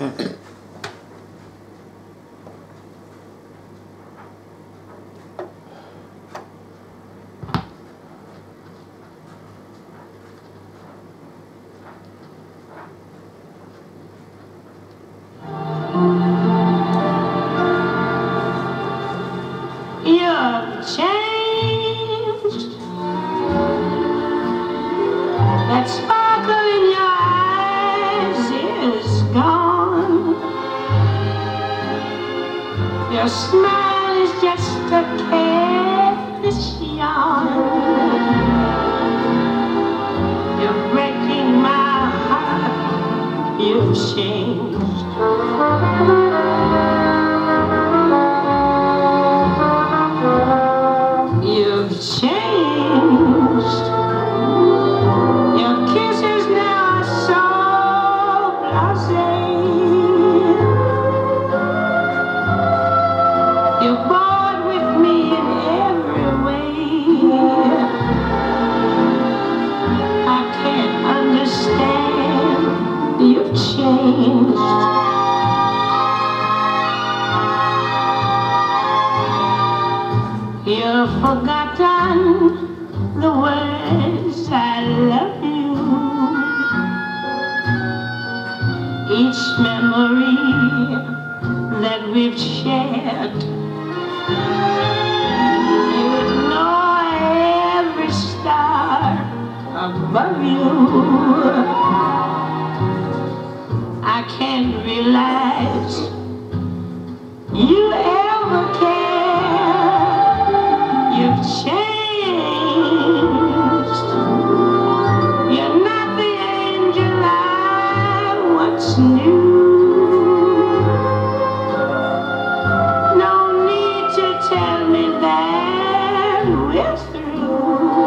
You've changed. That sparkle in your eyes is gone. Your smile is just a careless yawn. You're breaking my heart. You've changed. You've changed. Your kisses now are so blasé. You're bored with me in every way. I can't understand. You've changed. You've forgotten the words I love you. Each memory that we've shared. You ignore every star above you. I can't realize you ever cared. You've changed. You're not the angel I once knew. No need to tell me that we're through.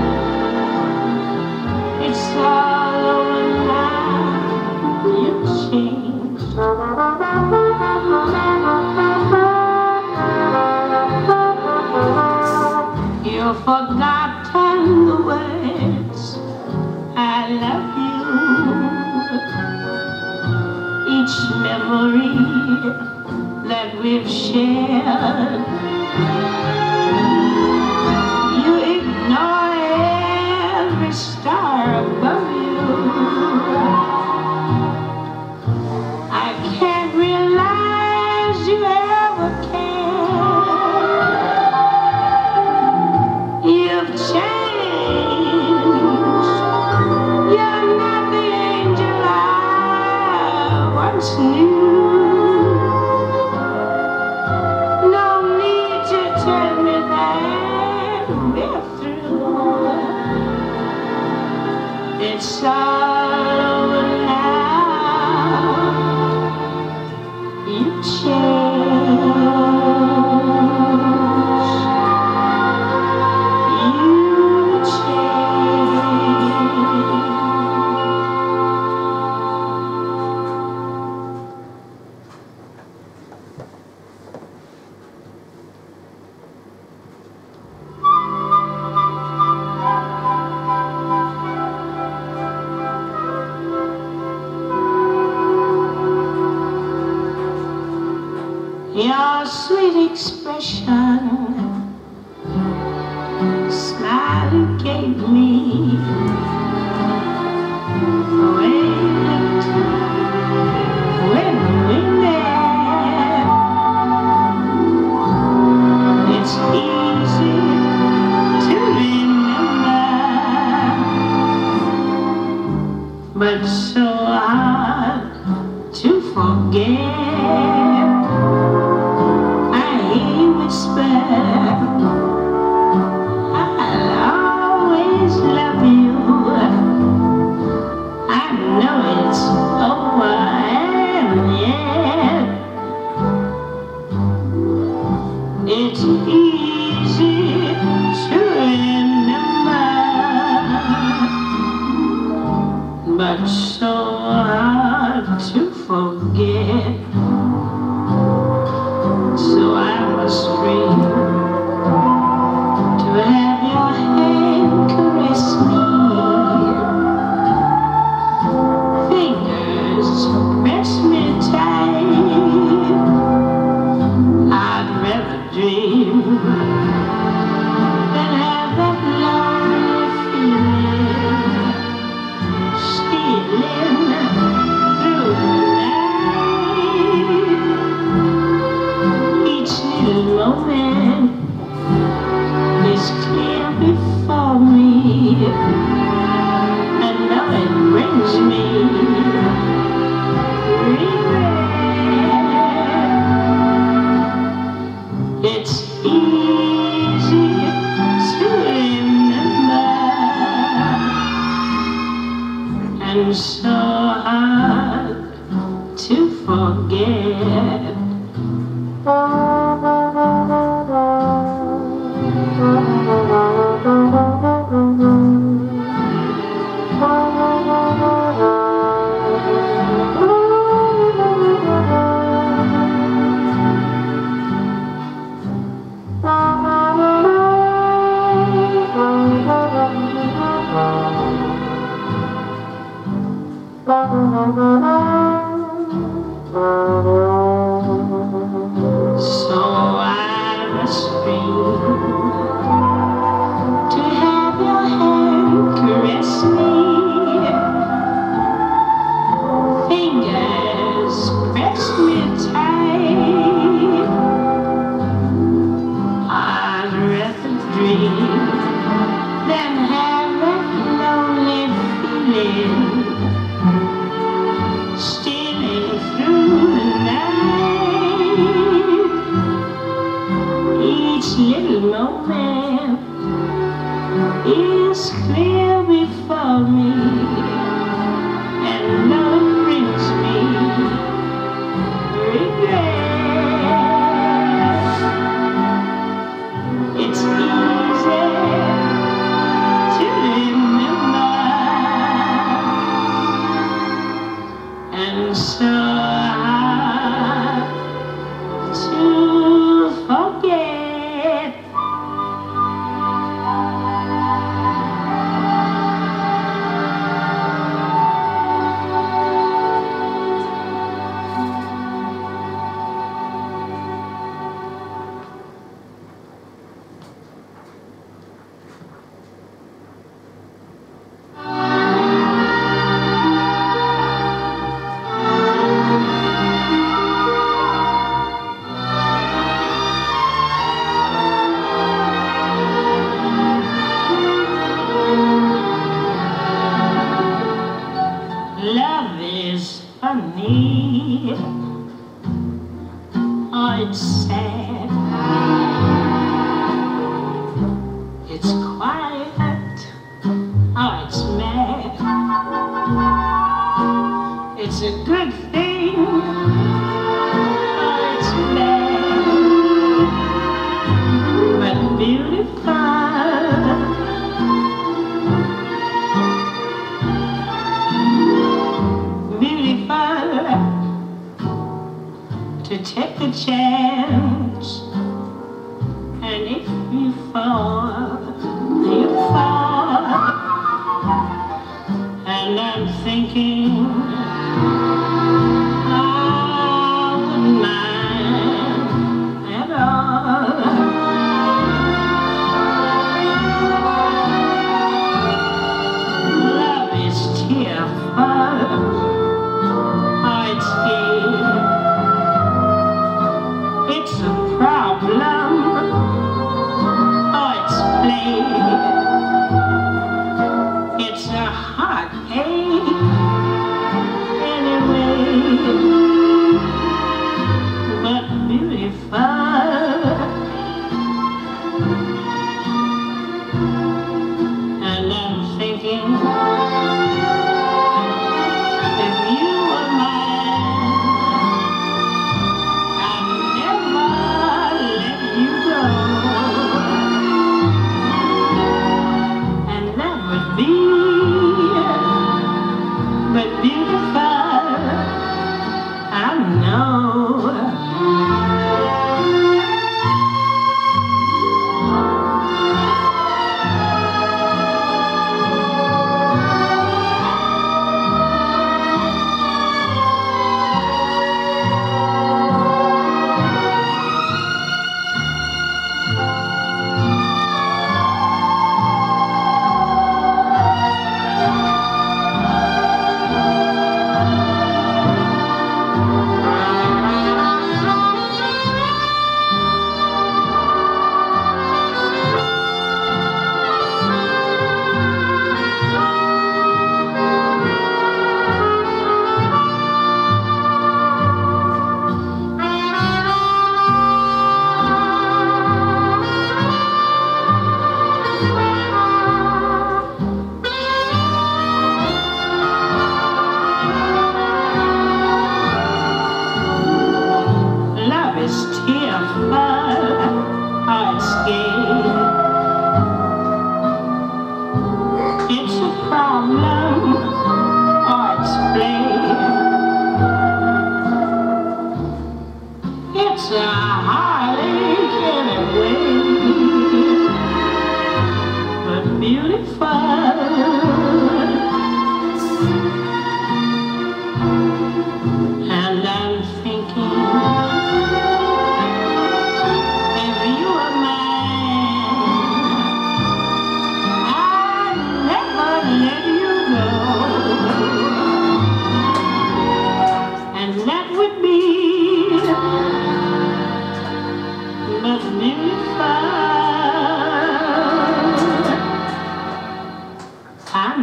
It's all over now. You've changed. You've forgotten the words I love you. Each memory that we've shared. You ignore every star above you. I can't realize you ever cared. You've changed. You're not the angel I once knew. No need to tell me that we're through. It's all over now. You've changed. Your sweet expression, smile you gave me, when we met. It's easy to remember, but so hard to forget. I'll always love you. I know it's over and yet it's easy to remember, but so hard to forget. So I was free to have your hand caress me, fingers press me and so hard to forget. So I must dream to have your hand caress me, fingers press me tight. I'd rather dream than have that lonely feeling stealing through the night. Each little moment is clear before me, and love brings me regret. It's easy to remember, and so hard to forget. Love is funny, oh it's sad, it's quiet, oh it's mad. It's a good thing, oh it's bad, but beautiful. To take the chance, and if you fall, you fall. And I'm thinking I wouldn't mind at all. Love is tearful, oh it's gay. It's a problem, oh it's play. It's a heartache anyway, but beautiful. And I'm thinking, if you were mine, I'd never let you go, and that would be but beautiful, I know.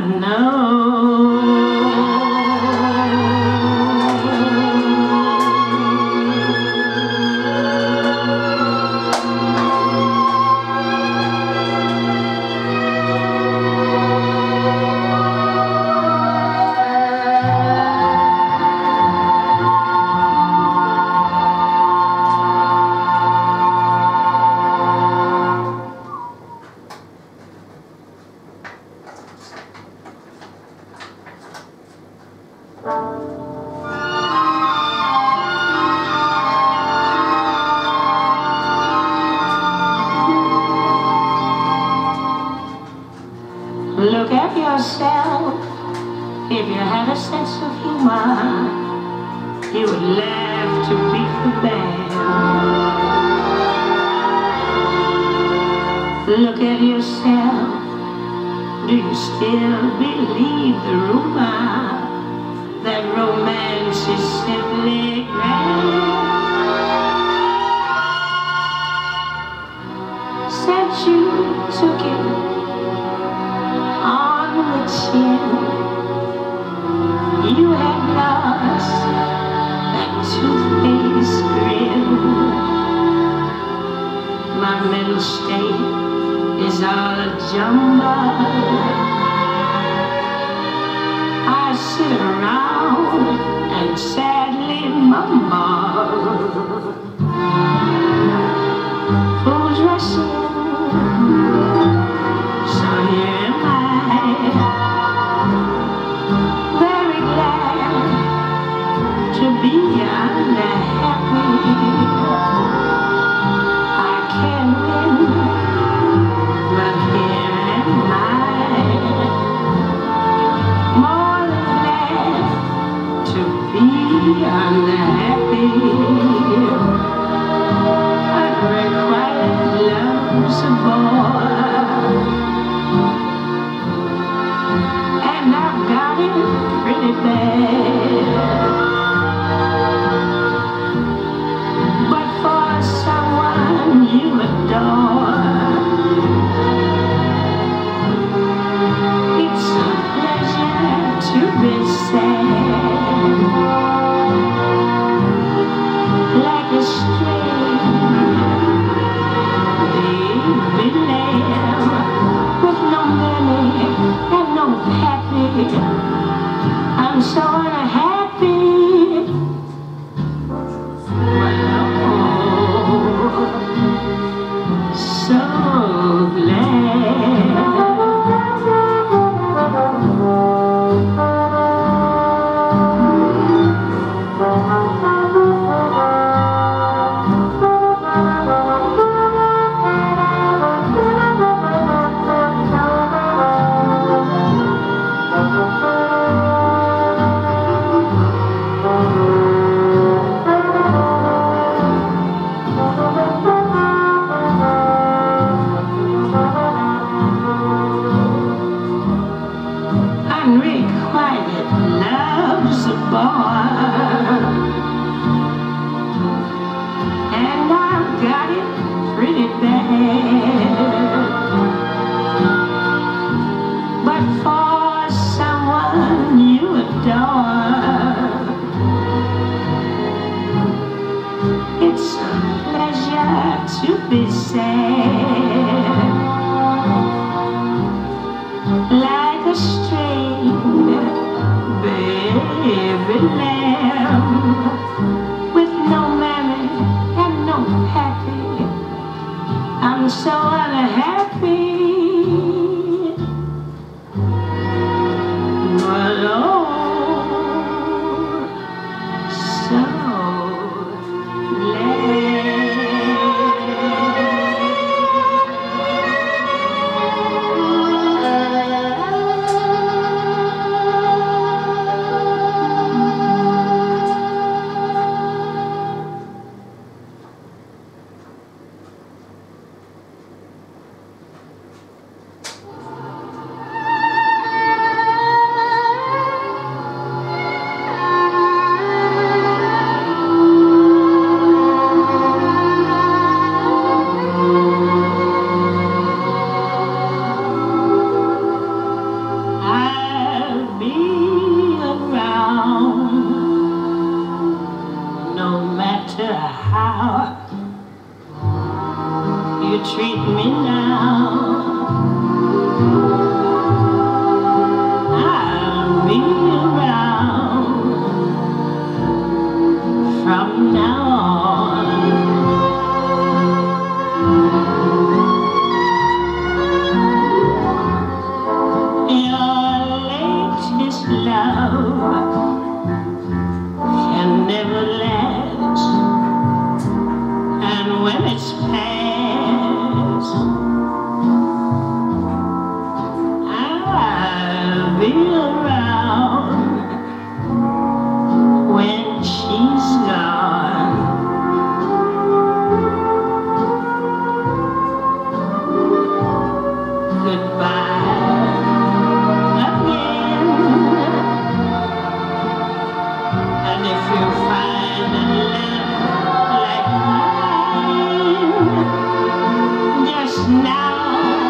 Look at yourself. If you had a sense of humor, you would laugh to beat the band. Look at yourself. Do you still believe the rumor that romance is simply grand? Said you took it on the chin. You had lost that toothpaste grin. My mental state is all a jumble. I sit around and sadly mumble. Fools rushing, so here am I, very glad to be unhappy. I can't win, but here am I, more than glad to be unhappy. Unrequited love's a bore, and I've got it pretty bad. But for someone you adore, it's a pleasure to be sad. Like a stray baby lamb, with no money and no happy, I'm so unhappy. So glad. Unrequited love's a bore, and I've got it pretty bad. But for someone you adore, it's a pleasure to be sad. Like a stray baby lamb, with no mammy and no pappy, I'm so unhappy. But oh, so how you treat me now. I'll be around from now on. Your latest love can never last, and when it's past, I'll be around when she's gone. Goodbye again, and if you find a love like mine, just now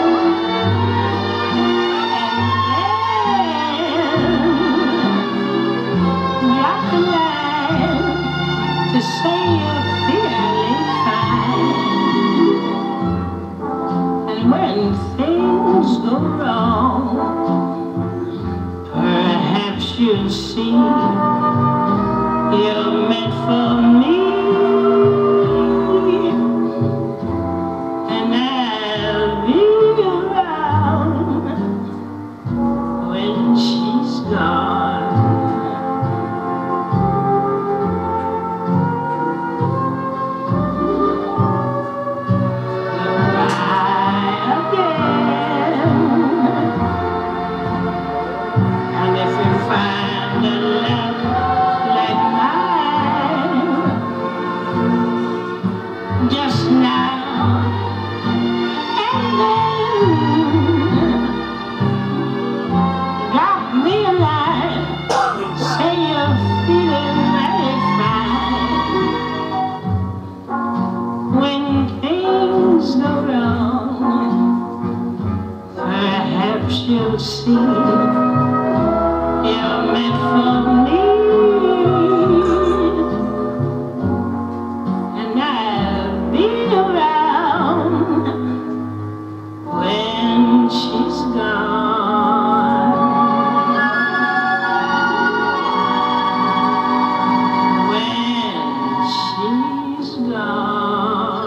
drop a line to say you're feeling fine. And when things go wrong, perhaps you'll see you're meant for me. And I'll be around when she's gone. Find a love like mine, just now and then drop me a line, say you're feeling very fine. When things go wrong, perhaps you'll see you're meant for me, and I'll be around when she's gone. When she's gone.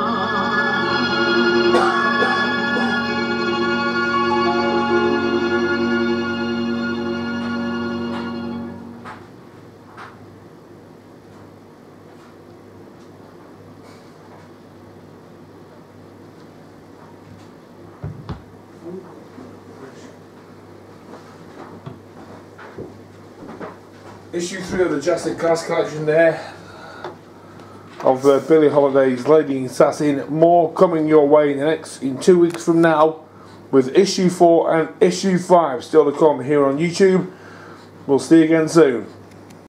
Issue 3 of the Jurassic Cast collection there of Billie Holiday's Lady Assassin. More coming your way in 2 weeks from now with issue 4 and issue 5 still to come here on YouTube. We'll see you again soon.